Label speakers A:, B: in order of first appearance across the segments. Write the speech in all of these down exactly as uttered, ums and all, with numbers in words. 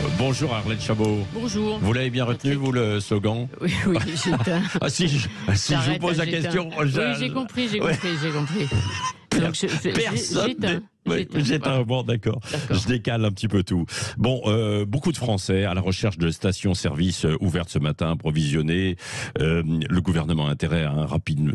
A: Bonjour Arlette Chabot.
B: Bonjour.
A: Vous l'avez bien retenu, vous, le slogan?
B: Oui, oui, j'éteins.
A: Ah si, je, si je vous pose la question...
B: Oui, j'ai compris, j'ai
A: Ouais.
B: compris, j'ai compris. Donc, je, je,
A: Personne.
B: j'éteins.
A: Oui, j'éteins.
B: Voilà.
A: Bon, d'accord.
B: D'accord.
A: Je décale un petit peu tout. Bon, euh, beaucoup de Français à la recherche de stations-service euh, ouvertes ce matin, approvisionnées. Euh, le gouvernement a intérêt à un rapide,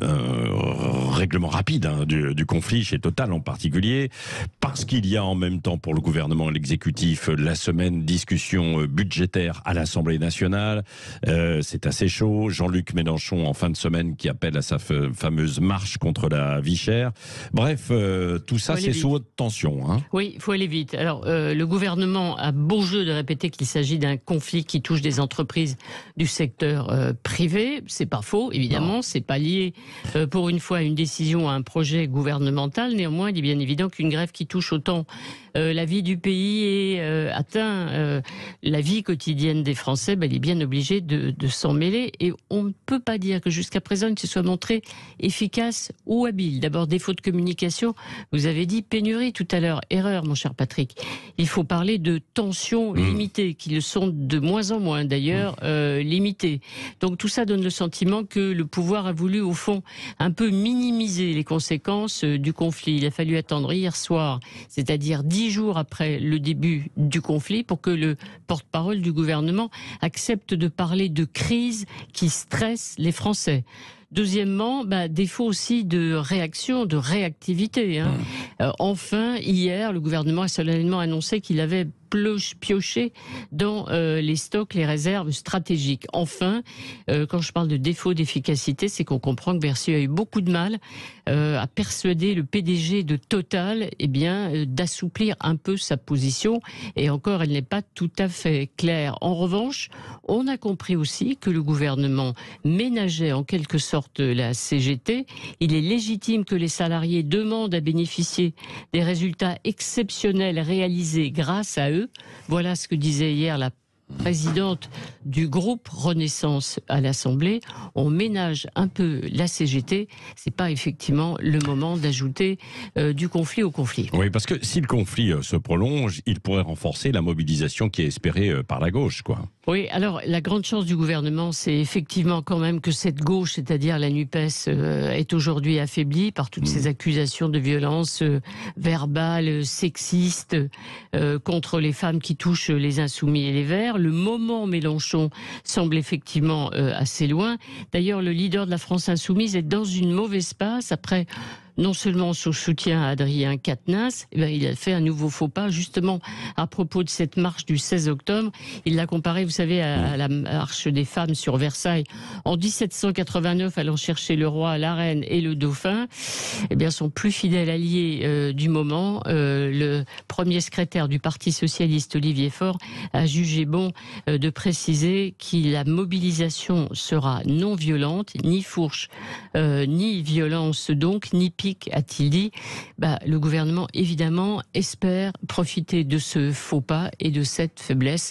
A: un règlement rapide hein, du, du conflit, chez Total en particulier, parce qu'il y a en même temps pour le gouvernement et l'exécutif la semaine discussion budgétaire à l'Assemblée nationale. Euh, c'est assez chaud. Jean-Luc Mélenchon en fin de semaine qui appelle à sa fameuse marche contre la vie chère. Bref, euh, tout ça c'est sous haute tension. Hein.
B: Oui, il faut aller vite. Alors, euh, le gouvernement a beau jeu de répéter qu'il s'agit d'un conflit qui touche des entreprises du secteur euh, privé. C'est pas faux, évidemment. C'est pas lié euh, pour une fois à une décision, à un projet gouvernemental. Néanmoins, il est bien évident qu'une grève qui touche autant euh, la vie du pays et euh, atteint euh, la vie quotidienne des Français, ben, il est bien obligé de, de s'en mêler. Et on ne peut pas dire que jusqu'à présent, il se soit montré efficace ou habile. D'abord, défaut de communication. Vous avez dit pénurie tout à l'heure. Erreur, mon cher Patrick. Il faut parler de tensions mmh. limitées, qui le sont de moins en moins d'ailleurs mmh. euh, limitées. Donc tout ça donne le sentiment que le pouvoir a voulu au fond un peu minimiser les conséquences euh, du conflit. Il a fallu attendre hier soir, c'est-à-dire dix jours après le début du conflit, pour que le porte-parole du gouvernement accepte de parler de crise qui stresse les Français. Deuxièmement, bah, défaut aussi de réaction, de réactivité. Hein. Mmh. Euh, enfin, hier, le gouvernement a solennellement annoncé qu'il avait pioché dans euh, les stocks, les réserves stratégiques. Enfin, euh, quand je parle de défaut d'efficacité, c'est qu'on comprend que Bercy a eu beaucoup de mal euh, à persuader le P D G de Total eh bien, euh, d'assouplir un peu sa position. Et encore, elle n'est pas tout à fait claire. En revanche, on a compris aussi que le gouvernement ménageait en quelque sorte la C G T. Il est légitime que les salariés demandent à bénéficier des résultats exceptionnels réalisés grâce à eux. Voilà ce que disait hier la présidente du groupe Renaissance à l'Assemblée. On ménage un peu la C G T. C'est pas effectivement le moment d'ajouter euh, du conflit au conflit.
A: Oui, parce que si le conflit euh, se prolonge, il pourrait renforcer la mobilisation qui est espérée euh, par la gauche, quoi.
B: Oui, alors la grande chance du gouvernement, c'est effectivement quand même que cette gauche, c'est-à-dire la NUPES, euh, est aujourd'hui affaiblie par toutes mmh. ces accusations de violence euh, verbale, sexiste euh, contre les femmes qui touchent les Insoumis et les Verts. Le moment Mélenchon semble effectivement euh, assez loin. D'ailleurs, le leader de la France Insoumise est dans une mauvaise passe après... Non seulement son soutien à Adrien Quatennens, eh bien, il a fait un nouveau faux pas, justement, à propos de cette marche du seize octobre. Il l'a comparé, vous savez, à, à la marche des femmes sur Versailles en dix-sept cent quatre-vingt-neuf, allant chercher le roi, la reine et le dauphin. Eh bien, son plus fidèle allié euh, du moment, euh, le premier secrétaire du Parti socialiste, Olivier Faure, a jugé bon euh, de préciser que la mobilisation sera non violente, ni fourche, euh, ni violence donc, ni pique, a-t-il dit. Bah, le gouvernement, évidemment, espère profiter de ce faux pas et de cette faiblesse.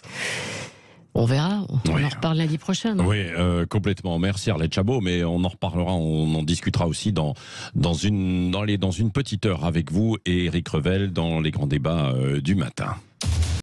B: On verra, on oui. en reparle lundi prochain. Non
A: oui, euh, complètement. Merci Arlette Chabot, mais on en reparlera, on en discutera aussi dans, dans, une, dans, les, dans une petite heure avec vous et Éric Revel dans les grands débats euh, du matin.